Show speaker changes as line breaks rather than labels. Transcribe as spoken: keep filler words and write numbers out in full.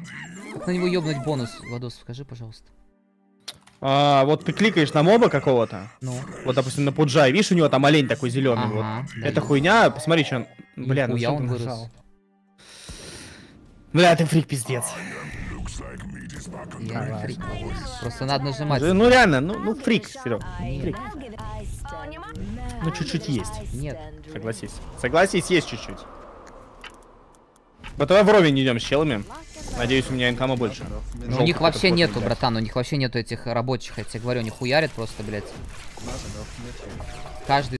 Как на него ёбнуть бонус? Владос, скажи, пожалуйста.
А, вот ты кликаешь на моба какого-то.
Ну.
Вот, допустим, на Пуджай. Видишь, у него там олень такой зеленый.
Ага,
вот.
да,
Это
есть.
хуйня. Посмотри, что он. Бля, ну
Нихуя
зачем
он
ты
вырос.
нажал? Бля, ты фрик пиздец.
Я не фрик. Просто надо нажимать.
Ну реально, ну, ну фрик, Серег. Фрик. Ну чуть-чуть есть.
Нет.
Согласись. Согласись, есть чуть-чуть. Вот давай вровень идем с челами. Надеюсь, у меня инкама больше.
Ну, у них вообще нету, братан, у них вообще нету этих рабочих, я тебе говорю, они хуярят просто, блядь. Каждый